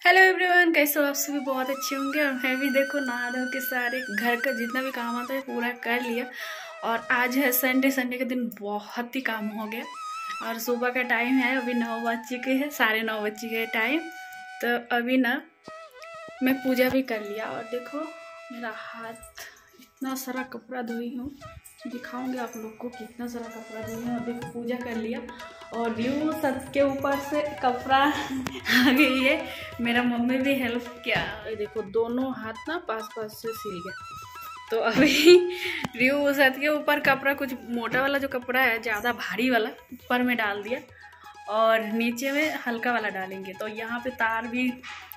Hello everyone, कैसे हो आप सभी? बहुत अच्छे होंगे। और मैं भी देखो नहा धो के सारे घर का जितना भी काम आता है पूरा कर लिया। और आज है संडे। संडे के दिन बहुत ही काम हो गया। और सुबह का टाइम है, अभी 9 बज चुके हैं, 9:30 बज चुके हैं टाइम। तो अभी ना मैं पूजा भी कर लिया। और देखो मेरा हाथ, इतना सारा कपड़ा धोई हूँ, दिखाऊंगी आप लोग को कितना सारा कपड़ा धोई हूँ। अभी पूजा कर लिया और यूँ सब के ऊपर से कपड़ा आ गई है। मेरा मम्मी भी हेल्प किया। ये देखो दोनों हाथ ना पास पास से सिल गया। तो अभी रियो छत के ऊपर कपड़ा, कुछ मोटा वाला जो कपड़ा है ज़्यादा भारी वाला, ऊपर में डाल दिया और नीचे में हल्का वाला डालेंगे। तो यहाँ पे तार भी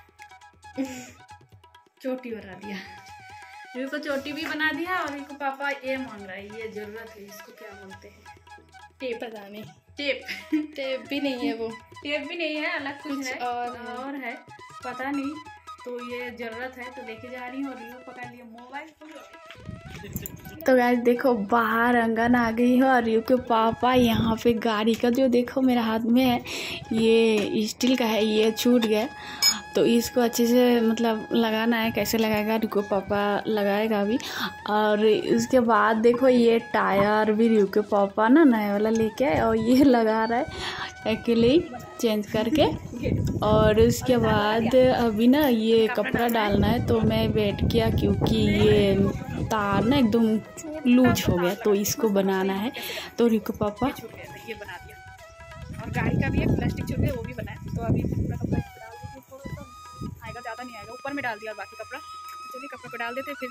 चोटी बना दिया, रियो को चोटी भी बना दिया। और इनको पापा ये मांग रहा है, ये जरूरत है, इसको क्या बोलते हैं? टेप। पता नहीं, टेप। टेप भी नहीं है, वो टेप भी नहीं है, अलग कुछ है और है, पता नहीं। तो ये जरूरत है तो लेके जा रही हूँ। और रियो पकड़ लिया मोबाइल। तो गाइस देखो बाहर अंगन आ गई है। और रियो के पापा यहाँ पे गाड़ी का, जो देखो मेरे हाथ में है, ये स्टील का है, ये छूट गया। तो इसको अच्छे से मतलब लगाना है। कैसे लगाएगा रियो के पापा लगाएगा अभी। और उसके बाद देखो ये टायर भी रियो के पापा ना नया वाला लेके आए और ये लगा रहा है अकेले ही चेंज करके। और उसके बाद अभी ना ये कपड़ा डालना है। तो मैं वेट किया क्योंकि ये तार ना एकदम लूज हो गया, तो इसको बनाना है। तो रियो के पापा ये बना दिया। और गाड़ी का भी एक प्लास्टिक छूट गया, वो भी बनाया। तो अभी पूरा कपड़ा डाल देते, थोड़ा सा आएगा, ज़्यादा नहीं आएगा। ऊपर में डाल दिया और बाकी कपड़ा, चलिए कपड़े को डाल देते फिर।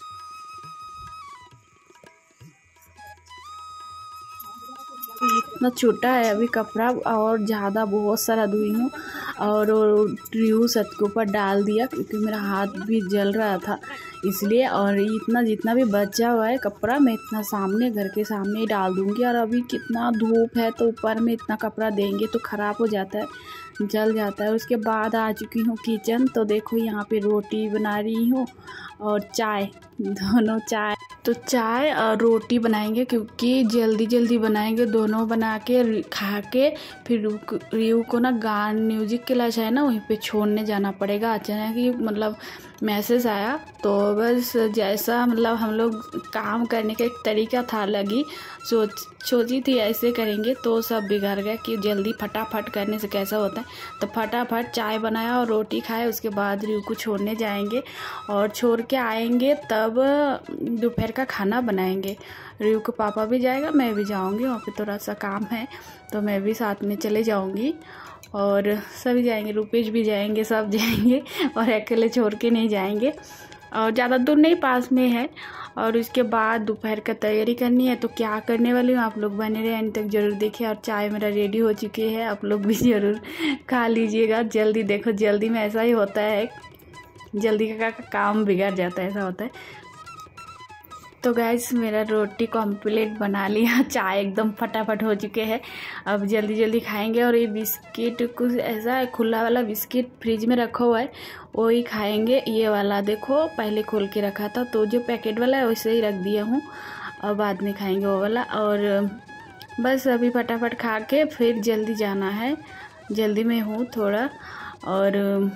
इतना छोटा है अभी कपड़ा, और ज़्यादा बहुत सारा धुई हूँ। और रियो छत के ऊपर डाल दिया क्योंकि मेरा हाथ भी जल रहा था इसलिए। और इतना जितना भी बचा हुआ है कपड़ा मैं इतना सामने, घर के सामने ही डाल दूँगी। और अभी कितना धूप है तो ऊपर में इतना कपड़ा देंगे तो ख़राब हो जाता है, जल जाता है। उसके बाद आ चुकी हूँ किचन। तो देखो यहाँ पे रोटी बना रही हूँ और चाय, दोनों चाय। तो चाय और रोटी बनाएंगे क्योंकि जल्दी जल्दी बनाएंगे, दोनों बना के खा के फिर रियो को ना गान म्यूजिक क्लास है ना, वहीं पे छोड़ने जाना पड़ेगा। अचानक ही मतलब मैसेज आया, तो बस जैसा मतलब हम लोग काम करने का एक तरीका था लगी, सोची थी ऐसे करेंगे तो सब बिगड़ गया कि जल्दी फटाफट करने से कैसा होता है। तो फटाफट चाय बनाया और रोटी खाए। उसके बाद रियो को छोड़ने जाएंगे और छोड़ के आएंगे, तब दोपहर का खाना बनाएंगे। रियो के पापा भी जाएगा, मैं भी जाऊंगी, वहाँ पे थोड़ा सा काम है तो मैं भी साथ में चले जाऊंगी। और सभी जाएंगे, रुपेश भी जाएंगे, सब जाएंगे। और अकेले छोड़ के नहीं जाएंगे। और ज़्यादा दूर नहीं, पास में है। और उसके बाद दोपहर का तैयारी करनी है। तो क्या करने वाली हूँ आप लोग बने रहे एंड तक जरूर देखिए। और चाय मेरा रेडी हो चुकी है, आप लोग भी ज़रूर खा लीजिएगा जल्दी। देखो जल्दी में ऐसा ही होता है, जल्दी का काम बिगड़ जाता है, ऐसा होता है। तो गाइस मेरा रोटी कम्प्लीट बना लिया, चाय एकदम फटाफट हो चुके हैं। अब जल्दी जल्दी खाएंगे। और ये बिस्किट कुछ ऐसा है, खुला वाला बिस्किट फ्रिज में रखा हुआ है, वही खाएंगे। ये वाला देखो पहले खोल के रखा था, तो जो पैकेट वाला है वैसे ही रख दिया हूँ, और बाद में खाएंगे वो वाला। और बस अभी फटाफट खा के फिर जल्दी जाना है, जल्दी में हूँ थोड़ा। और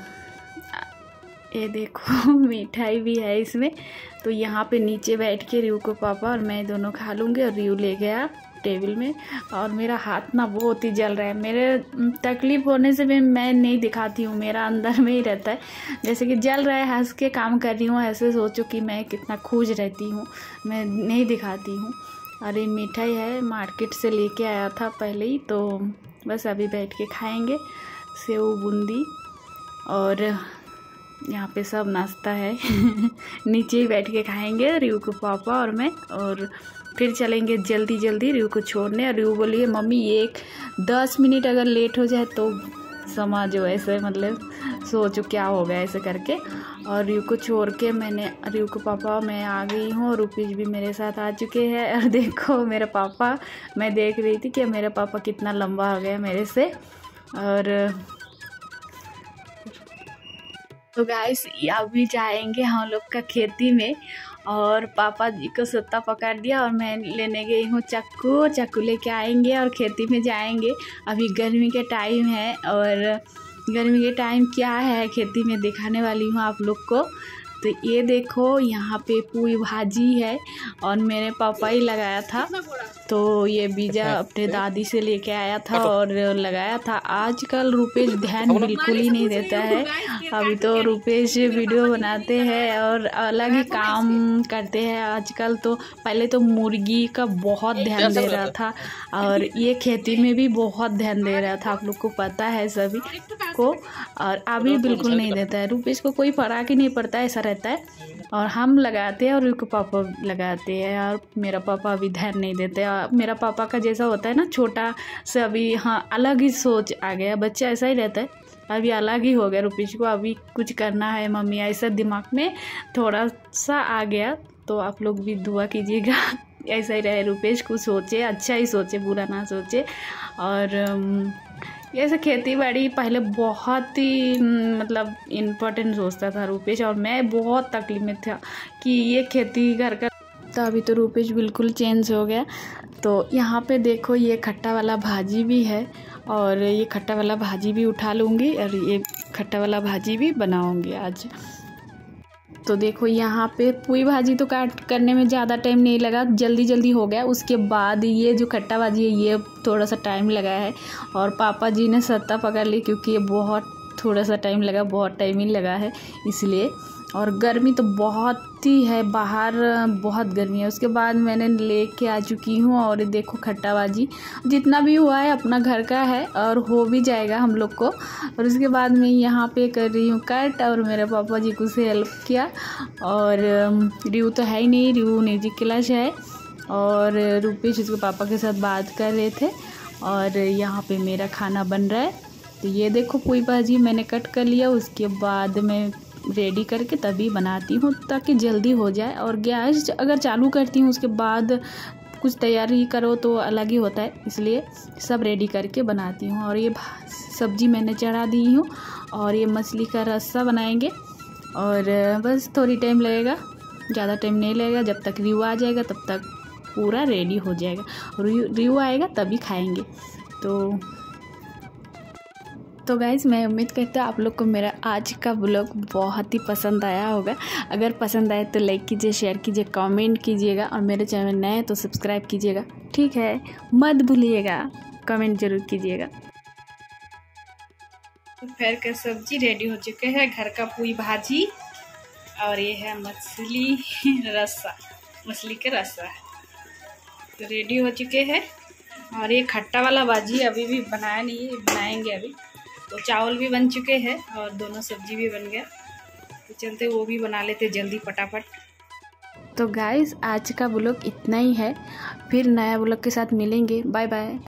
ये देखो मिठाई भी है इसमें। तो यहाँ पे नीचे बैठ के रियो को पापा और मैं दोनों खा लूँगे। और रियो ले गया टेबल में। और मेरा हाथ ना बहुत ही जल रहा है। मेरे तकलीफ़ होने से भी मैं नहीं दिखाती हूँ, मेरा अंदर में ही रहता है। जैसे कि जल रहा है, हंस के काम कर रही हूँ, ऐसे सोचो कि मैं कितना खुश रहती हूँ, मैं नहीं दिखाती हूँ। और ये मिठाई है, मार्केट से लेके आया था पहले ही। तो बस अभी बैठ के खाएँगे, सेव बूंदी। और यहाँ पे सब नाश्ता है नीचे ही बैठ के खाएंगे रियो के पापा और मैं। और फिर चलेंगे जल्दी जल्दी रियो को छोड़ने। और रियो बोलिए मम्मी ये 10 मिनट अगर लेट हो जाए तो समझो, ऐसे मतलब सोचो क्या होगा, ऐसे करके। और रियो को छोड़ के मैंने, रियो के पापा मैं आ गई हूँ, और रुपेश भी मेरे साथ आ चुके हैं। और देखो मेरा पापा, मैं देख रही थी कि मेरा पापा कितना लंबा हो गया मेरे से। और तो गाइस अभी जाएंगे हम लोग का खेती में। और पापा जी को सुत्ता पकड़ दिया और मैं लेने गई हूँ चाकू लेके आएंगे और खेती में जाएंगे। अभी गर्मी के टाइम है और गर्मी के टाइम क्या है खेती में दिखाने वाली हूँ आप लोग को। तो ये देखो यहाँ पे पुई भाजी है और मेरे पापा ही लगाया था। तो ये बीजा अपने दादी से लेके आया था और लगाया था। आजकल रुपेश ध्यान बिल्कुल ही नहीं देता है। अभी तो रुपेश वीडियो बनाते हैं और अलग ही काम करते हैं आजकल। तो पहले तो मुर्गी का बहुत ध्यान दे रहा था और ये खेती में भी बहुत ध्यान दे रहा था, आप लोग को पता है सभी को। और अभी बिल्कुल नहीं देता है। रुपेश को कोई फर्क ही नहीं पड़ता, ऐसा रहता है। और हम लगाते हैं और उनके पापा लगाते हैं और मेरा पापा अभी ध्यान नहीं देते। मेरा पापा का जैसा होता है ना, छोटा से अभी हाँ अलग ही सोच आ गया। बच्चा ऐसा ही रहता है, अभी अलग ही हो गया रुपेश को। अभी कुछ करना है मम्मी, ऐसा दिमाग में थोड़ा सा आ गया। तो आप लोग भी दुआ कीजिएगा ऐसा ही रहे रुपेश, को सोचे अच्छा ही सोचे, बुरा ना सोचे। और ऐसे खेती बाड़ी पहले बहुत ही मतलब इम्पोर्टेंट सोचता था रुपेश, और मैं बहुत तकलीफ में था कि ये खेती घर का। तो अभी तो रुपेश बिल्कुल चेंज हो गया। तो यहाँ पे देखो ये खट्टा वाला भाजी भी है और ये खट्टा वाला भाजी भी उठा लूँगी और ये खट्टा वाला भाजी भी बनाऊँगी आज। तो देखो यहाँ पे पुई भाजी तो काट करने में ज़्यादा टाइम नहीं लगा, जल्दी जल्दी हो गया। उसके बाद ये जो खट्टा भाजी है ये थोड़ा सा टाइम लगा है और पापा जी ने सत्ता पकड़ ली क्योंकि ये बहुत थोड़ा सा टाइम लगा, बहुत टाइम ही लगा है इसलिए। और गर्मी तो बहुत ही है, बाहर बहुत गर्मी है। उसके बाद मैंने लेके आ चुकी हूँ और देखो खट्टा भाजी जितना भी हुआ है अपना घर का है और हो भी जाएगा हम लोग को। और उसके बाद मैं यहाँ पे कर रही हूँ कट और मेरे पापा जी को से हेल्प किया। और रियू तो है ही नहीं, रियू म्यूजिक क्लास है और रुपेश उसके पापा के साथ बात कर रहे थे। और यहाँ पे मेरा खाना बन रहा है। तो ये देखो पुई भाजी मैंने कट कर लिया, उसके बाद मैं रेडी करके तभी बनाती हूँ ताकि जल्दी हो जाए। और गैस अगर चालू करती हूँ उसके बाद कुछ तैयारी करो तो अलग ही होता है, इसलिए सब रेडी करके बनाती हूँ। और ये सब्जी मैंने चढ़ा दी हूँ और ये मछली का रस्सा बनाएंगे और बस थोड़ी टाइम लगेगा, ज़्यादा टाइम नहीं लगेगा। जब तक रियू आ जाएगा तब तक पूरा रेडी हो जाएगा। रियू आएगा तभी खाएंगे। तो गाइज़ मैं उम्मीद करती हूँ आप लोग को मेरा आज का ब्लॉग बहुत ही पसंद आया होगा। अगर पसंद आए तो लाइक कीजिए, शेयर कीजिए, कमेंट कीजिएगा और मेरे चैनल नए हैं तो सब्सक्राइब कीजिएगा, ठीक है। मत भूलिएगा, कमेंट जरूर कीजिएगा। दोपहर का सब्जी रेडी हो चुके हैं, घर का पुई भाजी और ये है मछली रस्सा, मछली का रस्सा तो रेडी हो चुके हैं। और ये खट्टा वाला भाजी अभी भी बनाया नहीं है, बनाएंगे अभी। तो चावल भी बन चुके हैं और दोनों सब्जी भी बन गया, तो चलते वो भी बना लेते जल्दी फटाफट। तो गाइस आज का ब्लॉग इतना ही है, फिर नया ब्लॉग के साथ मिलेंगे। Bye bye.